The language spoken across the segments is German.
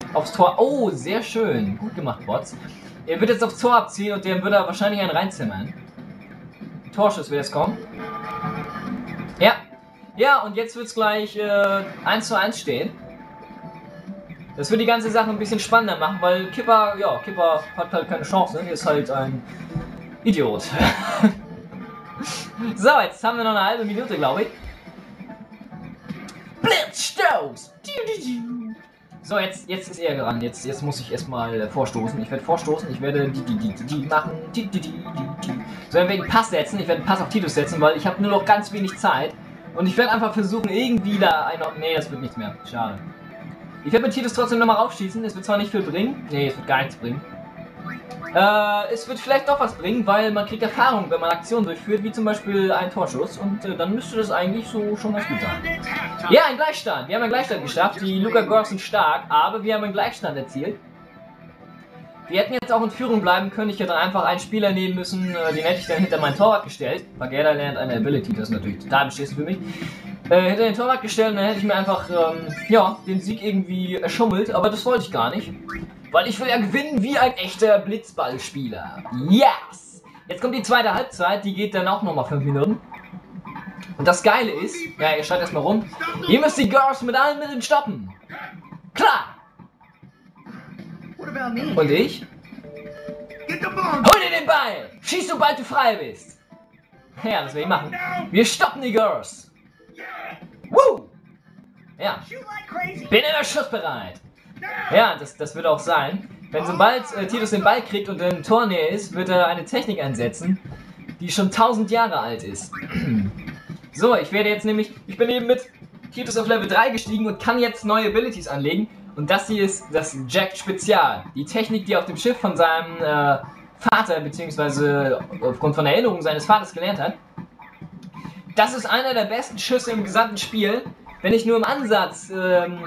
aufs Tor. Oh, sehr schön. Gut gemacht, Bots. Er wird jetzt aufs Tor abziehen und dem wird er wahrscheinlich einen reinzimmern. Torschuss wird jetzt kommen. Ja. Ja, und jetzt wird es gleich 1:1 stehen. Das wird die ganze Sache ein bisschen spannender machen, weil Kipper, ja, Kipper hat halt keine Chance, ne? Er ist halt ein Idiot. So, jetzt haben wir noch eine halbe Minute, glaube ich. Blitzstoß! So, jetzt ist er gerannt. Jetzt muss ich erstmal vorstoßen. Ich werde vorstoßen, ich werde die machen. So, dann werde ich einen Pass setzen. Ich werde einen Pass auf Titus setzen, weil ich habe nur noch ganz wenig Zeit. Und ich werde einfach versuchen, irgendwie da ein... Nee, das wird nichts mehr. Schade. Ich werde mit Titus trotzdem nochmal raufschießen. Es wird zwar nicht viel bringen. Nee, es wird gar nichts bringen. Es wird vielleicht doch was bringen, weil man kriegt Erfahrung, wenn man Aktionen durchführt, wie zum Beispiel einen Torschuss. Und dann müsste das eigentlich so schon ganz gut sein. Ja, ein Gleichstand. Wir haben einen Gleichstand geschafft. Die Luka Girls sind stark, aber wir haben einen Gleichstand erzielt. Wir hätten jetzt auch in Führung bleiben können. Ich hätte einfach einen Spieler nehmen müssen, den hätte ich dann hinter mein Torwart gestellt. Bagheera lernt eine Ability, das ist natürlich total beschissen für mich. Hinter den Torwart gestellt und dann hätte ich mir einfach, ja, den Sieg irgendwie erschummelt. Aber das wollte ich gar nicht. Weil ich will ja gewinnen wie ein echter Blitzballspieler. Yes! Jetzt kommt die zweite Halbzeit, die geht dann auch nochmal 5 Minuten. Und das Geile ist, ja, ihr schaltet erstmal rum, ihr müsst die Girls mit allen Mitteln stoppen. Klar! Und ich? Hol dir den Ball! Schieß, sobald du frei bist! Ja, das will ich machen. Wir stoppen die Girls! Woo! Ja. Bin immer schussbereit! Ja, das wird auch sein. Wenn sobald Titus den Ball kriegt und in Tornähe ist, wird er eine Technik einsetzen, die schon 1000 Jahre alt ist. So, ich werde jetzt nämlich, ich bin eben mit Titus auf Level 3 gestiegen und kann jetzt neue Abilities anlegen. Und das hier ist das Jack Spezial. Die Technik, die er auf dem Schiff von seinem Vater, beziehungsweise aufgrund von Erinnerungen seines Vaters gelernt hat. Das ist einer der besten Schüsse im gesamten Spiel. Wenn ich nur im Ansatz an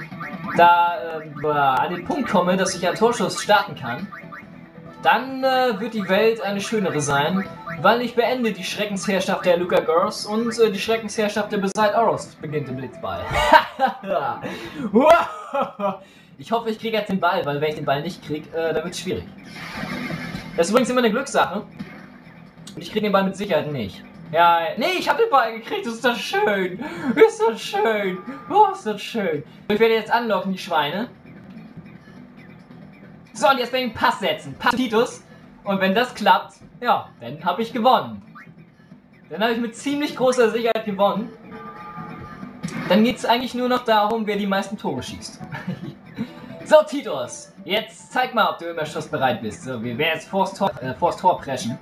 den Punkt komme, dass ich einen Torschuss starten kann, dann wird die Welt eine schönere sein, weil ich beende die Schreckensherrschaft der Luka Girls und die Schreckensherrschaft der Beside Oros beginnt im Blitzball. Ich hoffe, ich kriege jetzt den Ball, weil wenn ich den Ball nicht kriege, dann wird es schwierig. Das ist übrigens immer eine Glückssache und ich kriege den Ball mit Sicherheit nicht. Ja, nee, ich habe den Ball gekriegt, das ist doch schön. Ist das schön. Oh, ist das schön. Ich werde jetzt anlocken, die Schweine. So, und jetzt werde ich einen Pass setzen. Pass Titus. Und wenn das klappt, ja, dann habe ich gewonnen. Dann habe ich mit ziemlich großer Sicherheit gewonnen. Dann geht es eigentlich nur noch darum, wer die meisten Tore schießt. So, Titus, jetzt zeig mal, ob du immer schussbereit bist. So, wir werden jetzt vors Tor preschen.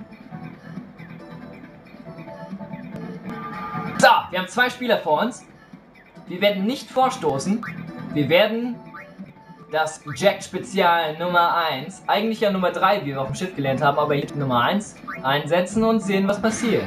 So, wir haben 2 Spieler vor uns. Wir werden nicht vorstoßen. Wir werden das Jack Spezial Nummer 1, eigentlich ja Nummer 3, wie wir auf dem Schiff gelernt haben, aber hier Nummer 1, einsetzen und sehen, was passiert.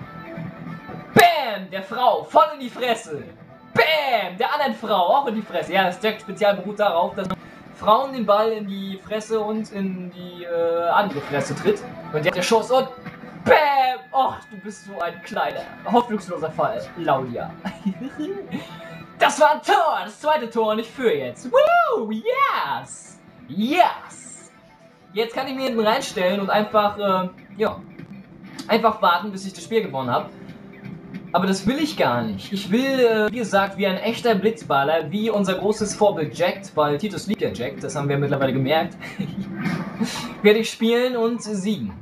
Bam! Der Frau voll in die Fresse. Bam! Der anderen Frau auch in die Fresse. Ja, das Jack Spezial beruht darauf, dass Frauen den Ball in die Fresse und in die andere Fresse tritt. Und jetzt der Schuss und Bam! Och, du bist so ein kleiner, hoffnungsloser Fall, Claudia. Das war ein Tor, das zweite Tor und ich führe jetzt. Woo! Yes! Yes! Jetzt kann ich mir hinten reinstellen und einfach, ja, einfach warten, bis ich das Spiel gewonnen habe. Aber das will ich gar nicht. Ich will, wie gesagt, wie ein echter Blitzballer, wie unser großes Vorbild Jack, weil Titus liebt ja Jack, das haben wir mittlerweile gemerkt, werde ich spielen und siegen.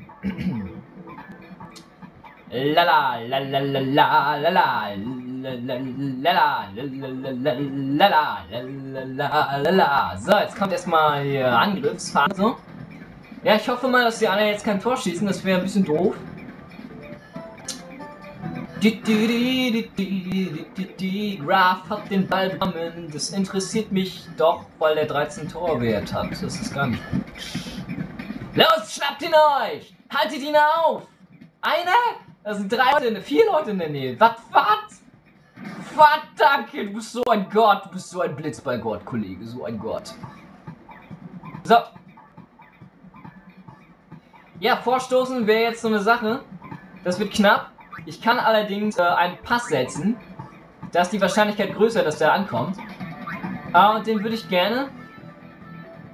Lala, lala, lala, lala, lala. So, jetzt kommt erstmal die Angriffsphase. Ja, ich hoffe mal, dass die anderen jetzt kein Tor schießen, das wäre ein bisschen doof. Graf hat den Ball bekommen. Das interessiert mich doch, weil der 13 Torwert hat. Das ist gar nicht gut. Los, schnappt ihn euch! Haltet ihn auf! Einer? Da sind 3 Leute, 4 Leute in der Nähe. Was? Danke, du bist so ein Gott. Du bist so ein Blitzballgott, Kollege. So ein Gott. So. Ja, vorstoßen wäre jetzt so eine Sache. Das wird knapp. Ich kann allerdings einen Pass setzen. Da ist die Wahrscheinlichkeit größer, dass der ankommt. Und den würde ich gerne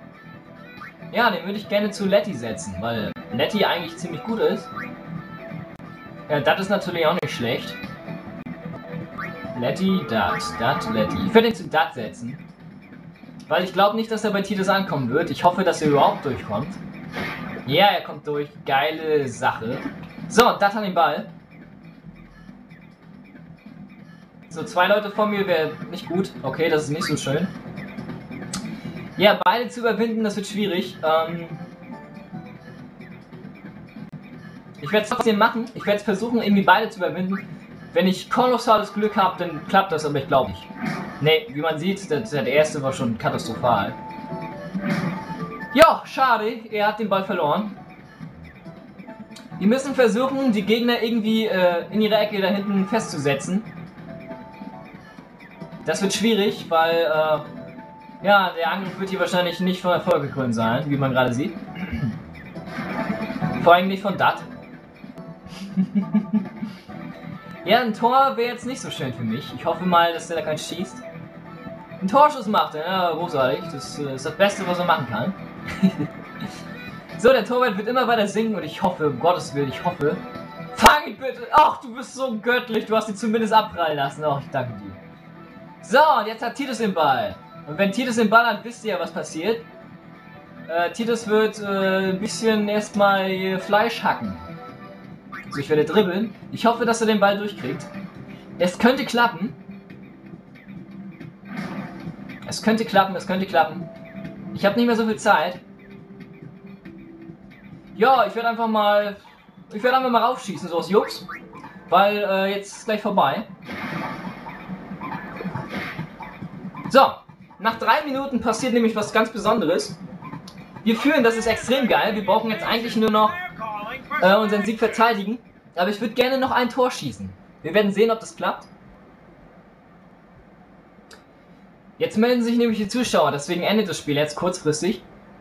Ja, den würde ich gerne zu Letty setzen, weil Letty eigentlich ziemlich gut ist. Ja, das ist natürlich auch nicht schlecht. Letty, Dat, Letty. Ich würde ihn zu Dat setzen. Weil ich glaube nicht, dass er bei Tidus ankommen wird. Ich hoffe, dass er überhaupt durchkommt. Ja, er kommt durch. Geile Sache. So, Dat hat den Ball. So, 2 Leute vor mir wäre nicht gut. Okay, das ist nicht so schön. Ja, beide zu überwinden, das wird schwierig. Ich werde es trotzdem machen. Ich werde es versuchen, irgendwie beide zu überwinden. Wenn ich kolossales Glück habe, dann klappt das, aber ich glaube nicht. Ne, wie man sieht, der erste war schon katastrophal. Ja, schade, er hat den Ball verloren. Wir müssen versuchen, die Gegner irgendwie in ihrer Ecke da hinten festzusetzen. Das wird schwierig, weil ja, der Angriff wird hier wahrscheinlich nicht von Erfolg gekrönt sein, wie man gerade sieht. Vor allem nicht von Dat. Ja, ein Tor wäre jetzt nicht so schön für mich. Ich hoffe mal, dass der da keinen schießt. Ein Torschuss macht er, ja, großartig. Das ist das Beste, was er machen kann. So, der Torwart wird immer weiter singen und ich hoffe, um Gottes Willen, ich hoffe. Fang ihn bitte! Ach, du bist so göttlich, du hast ihn zumindest abprallen lassen. Ach, ich danke dir. So, und jetzt hat Tidus den Ball. Und wenn Tidus den Ball hat, wisst ihr ja, was passiert. Tidus wird ein bisschen erstmal Fleisch hacken. So, ich werde dribbeln. Ich hoffe, dass er den Ball durchkriegt. Es könnte klappen. Es könnte klappen, es könnte klappen. Ich habe nicht mehr so viel Zeit. Ja, ich werde einfach mal raufschießen, so aus Jux. Weil jetzt ist gleich vorbei. So, nach 3 Minuten passiert nämlich was ganz Besonderes. Wir führen, das ist extrem geil. Wir brauchen jetzt eigentlich nur noch unseren Sieg verteidigen. Aber ich würde gerne noch ein Tor schießen. Wir werden sehen, ob das klappt. Jetzt melden sich nämlich die Zuschauer, deswegen endet das Spiel jetzt kurzfristig.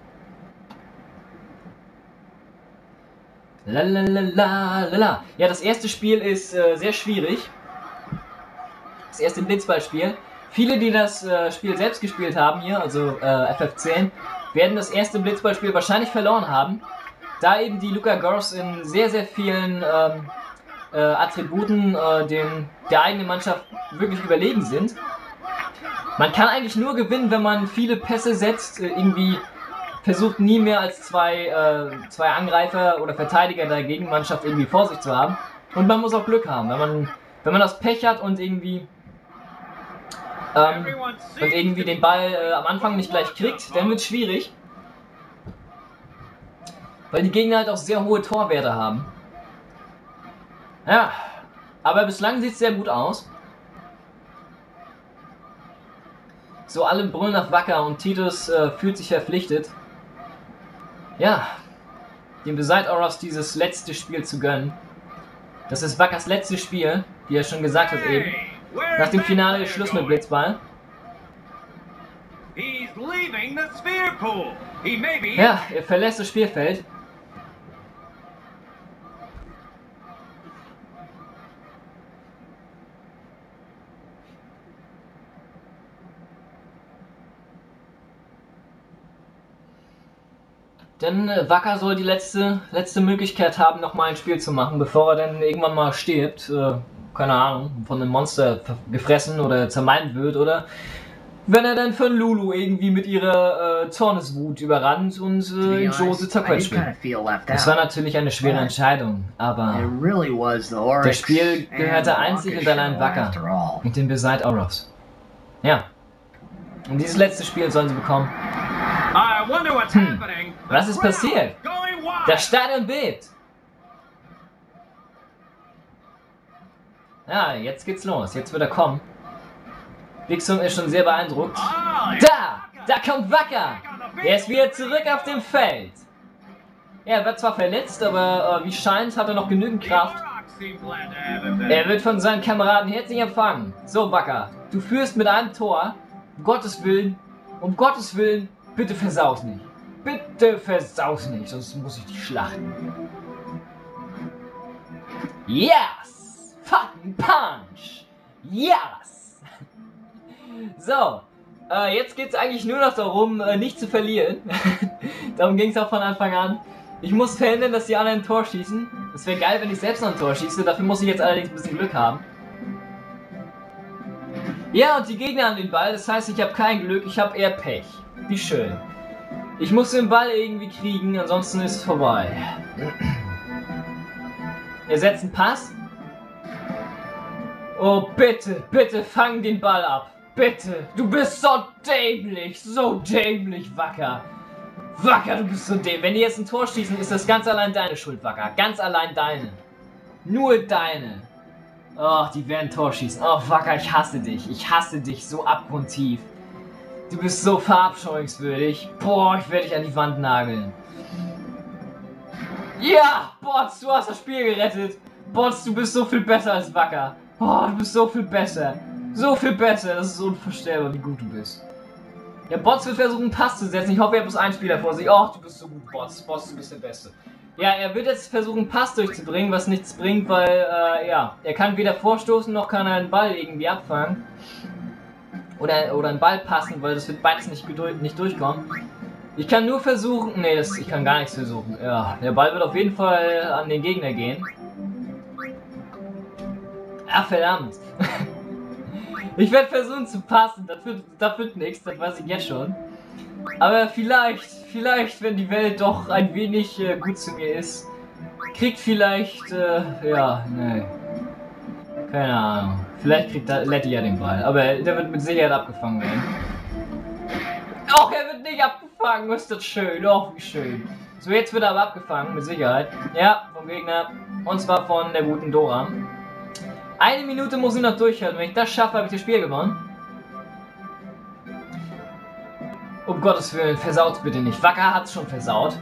Lalalala. Ja, das erste Spiel ist sehr schwierig. Das erste Blitzballspiel. Viele, die das Spiel selbst gespielt haben hier, also FF10, werden das erste Blitzballspiel wahrscheinlich verloren haben. Da eben die Luca Gors in sehr, sehr vielen Attributen der eigenen Mannschaft wirklich überlegen sind. Man kann eigentlich nur gewinnen, wenn man viele Pässe setzt, irgendwie versucht nie mehr als zwei Angreifer oder Verteidiger der Gegenmannschaft irgendwie vor sich zu haben. Und man muss auch Glück haben. Wenn man das Pech hat und irgendwie den Ball am Anfang nicht gleich kriegt, dann wird es schwierig. Weil die Gegner halt auch sehr hohe Torwerte haben. Ja, aber bislang sieht es sehr gut aus. So, alle brüllen nach Wacker und Tidus fühlt sich verpflichtet. Ja, dem Beside Auros dieses letzte Spiel zu gönnen. Das ist Wackers letztes Spiel, wie er schon gesagt hat eben. Nach dem Finale ist Schluss mit Blitzball. Ja, er verlässt das Spielfeld. Denn Wacker soll die letzte Möglichkeit haben, nochmal ein Spiel zu machen, bevor er dann irgendwann mal stirbt. Keine Ahnung, von einem Monster gefressen oder zermalmt wird, oder wenn er dann von Lulu irgendwie mit ihrer Zorneswut überrannt und in Jose zerquetscht wird. Das war natürlich eine schwere Entscheidung, aber das Spiel gehörte einzig und allein Wacker und dem Beside Auros. Ja. Und dieses letzte Spiel sollen sie bekommen. Was ist passiert? Das Stadion bebt. Ja, jetzt geht's los. Jetzt wird er kommen. Bixum ist schon sehr beeindruckt. Da kommt Wacker. Er ist wieder zurück auf dem Feld. Er wird zwar verletzt, aber wie scheint, hat er noch genügend Kraft. Er wird von seinen Kameraden herzlich empfangen. So, Wacker, du führst mit einem Tor. Um Gottes Willen, bitte versaus nicht. Bitte versaus nicht, sonst muss ich dich schlachten. Yes! Fucking Punch! Yes! So, Jetzt geht es eigentlich nur noch darum, nicht zu verlieren. Darum ging es auch von Anfang an. Ich muss verhindern, dass die anderen ein Tor schießen. Es wäre geil, wenn ich selbst noch ein Tor schieße. Dafür muss ich jetzt allerdings ein bisschen Glück haben. Ja, und die Gegner haben den Ball. Das heißt, ich habe kein Glück, ich habe eher Pech. Wie schön. Ich muss den Ball irgendwie kriegen, ansonsten ist es vorbei. Er setzt einen Pass. Oh, bitte, bitte fang den Ball ab. Bitte. Du bist so dämlich, Wacker. Wacker, du bist so dämlich. Wenn die jetzt ein Tor schießen, ist das ganz allein deine Schuld, Wacker. Ganz allein deine. Nur deine. Oh, die werden ein Tor schießen. Oh, Wacker, ich hasse dich. Ich hasse dich so abgrundtief. Du bist so verabscheuungswürdig. Boah, ich werde dich an die Wand nageln. Ja, Bots, du hast das Spiel gerettet. Bots, du bist so viel besser als Wacker. Oh, du bist so viel besser. So viel besser. Das ist unvorstellbar, wie gut du bist. Ja, Bots wird versuchen, einen Pass zu setzen. Ich hoffe, er hat bloß einen Spieler vor sich. Oh, du bist so gut, Bots. Bots, du bist der Beste. Ja, er wird jetzt versuchen, einen Pass durchzubringen, was nichts bringt, weil, ja, er kann weder vorstoßen, noch kann er einen Ball irgendwie abfangen. Oder einen Ball passen, weil das wird beides nicht durchkommen. Ich kann nur versuchen... Nee, ich kann gar nichts versuchen. Ja, der Ball wird auf jeden Fall an den Gegner gehen. Ach, verdammt. Ich werde versuchen zu passen. Das wird nichts, das weiß ich jetzt schon. Aber vielleicht, wenn die Welt doch ein wenig gut zu mir ist, kriegt vielleicht... ja, nee. Keine Ahnung. Vielleicht kriegt Letty ja den Ball. Aber der wird mit Sicherheit abgefangen werden. Och, er wird nicht abgefangen. Ist das schön. Och, wie schön. So, jetzt wird er aber abgefangen. Mit Sicherheit. Ja, vom Gegner. Und zwar von der guten Dora. 1 Minute muss ich noch durchhalten. Wenn ich das schaffe, habe ich das Spiel gewonnen. Um Gottes Willen, versaut bitte nicht. Wacker hat's schon versaut.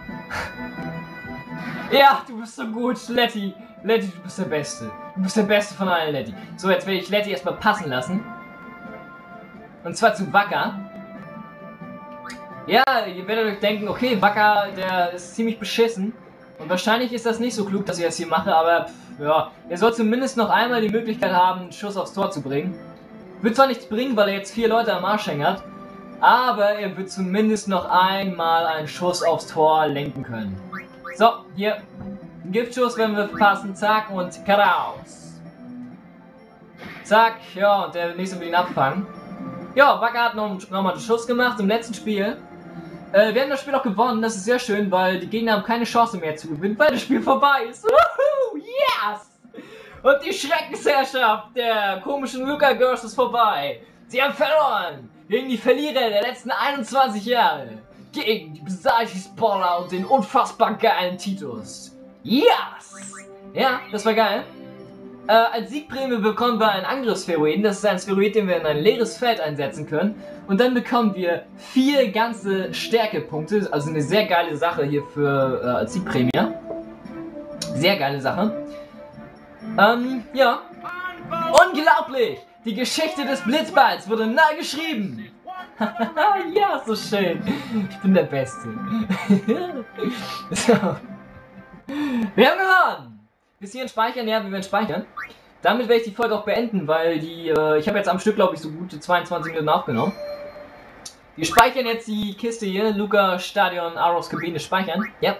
Ja, du bist so gut, Letty. Letty, du bist der Beste. Du bist der Beste von allen, Letty. So, jetzt werde ich Letty erstmal passen lassen. Und zwar zu Wacker. Ja, ihr werdet euch denken, okay, Wacker, der ist ziemlich beschissen. Und wahrscheinlich ist das nicht so klug, dass ich das hier mache, aber ja, er soll zumindest noch einmal die Möglichkeit haben, einen Schuss aufs Tor zu bringen. Wird zwar nichts bringen, weil er jetzt 4 Leute am Arsch hat, aber er wird zumindest noch einmal einen Schuss aufs Tor lenken können. So, hier. Ein Giftschuss, wenn wir passen, zack und raus. Zack, ja, und der nächste will ihn abfangen. Ja, Wacker hat nochmal einen Schuss gemacht im letzten Spiel. Wir haben das Spiel auch gewonnen, das ist sehr schön, weil die Gegner haben keine Chance mehr zu gewinnen, weil das Spiel vorbei ist. Woohoo, yes! Und die Schreckensherrschaft der komischen Luca Girls ist vorbei. Sie haben verloren gegen die Verlierer der letzten 21 Jahre. Gegen die Besagis Paula und den unfassbar geilen Titus. Yes! Ja, das war geil. Als Siegprämie bekommen wir einen Angriffsferoiden. Das ist ein Spheroid, den wir in ein leeres Feld einsetzen können. Und dann bekommen wir 4 ganze Stärkepunkte. Also eine sehr geile Sache hier für als Siegprämie. Sehr geile Sache. Ja. Unglaublich! Die Geschichte des Blitzballs wurde neu geschrieben. Ja, so schön. Ich bin der Beste. So. Wir haben gewonnen! Bis hierhin speichern? Ja, wir werden speichern. Damit werde ich die Folge auch beenden, weil ich habe jetzt am Stück, glaube ich, so gute 22 Minuten aufgenommen. Wir speichern jetzt die Kiste hier, Luca Stadion Aros Kabine speichern. Ja.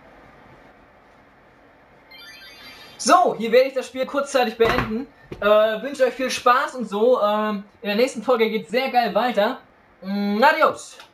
So, hier werde ich das Spiel kurzzeitig beenden. Wünsche euch viel Spaß und so. In der nächsten Folge geht es sehr geil weiter. Adios!